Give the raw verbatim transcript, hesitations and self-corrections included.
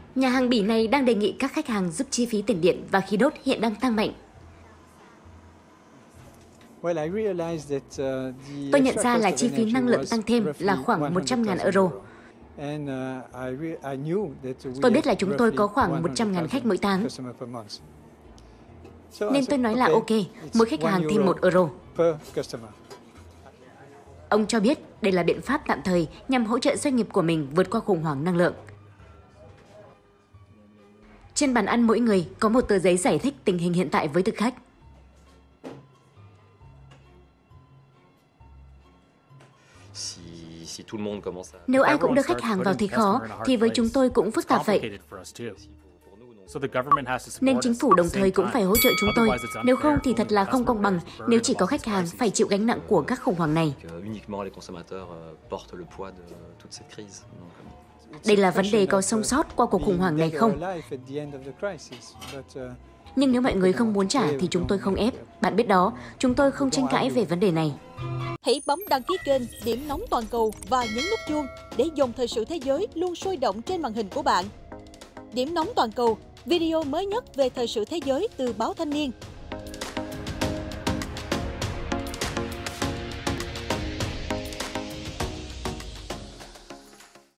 Nhà hàng Bỉ này đang đề nghị các khách hàng giúp chi phí tiền điện và khí đốt hiện đang tăng mạnh. Tôi nhận ra là chi phí năng lượng tăng thêm là khoảng một trăm nghìn euro. Tôi biết là chúng tôi có khoảng một trăm nghìn khách mỗi tháng. Nên tôi nói là ok, mỗi khách hàng thêm một euro. Ông cho biết đây là biện pháp tạm thời nhằm hỗ trợ doanh nghiệp của mình vượt qua khủng hoảng năng lượng. Trên bàn ăn mỗi người có một tờ giấy giải thích tình hình hiện tại với thực khách. Nếu ai cũng đưa khách hàng vào thì khó, thì với chúng tôi cũng phức tạp vậy. Nên chính phủ đồng thời cũng phải hỗ trợ chúng tôi. Nếu không thì thật là không công bằng nếu chỉ có khách hàng phải chịu gánh nặng của các khủng hoảng này. Đây là vấn đề có sống sót qua cuộc khủng hoảng này không? Nhưng nếu mọi người không muốn trả thì chúng tôi không ép. Bạn biết đó, chúng tôi không tranh cãi về vấn đề này. Hãy bấm đăng ký kênh Điểm Nóng Toàn Cầu và nhấn nút chuông để dòng thời sự thế giới luôn sôi động trên màn hình của bạn. Điểm Nóng Toàn Cầu, video mới nhất về thời sự thế giới từ báo Thanh niên.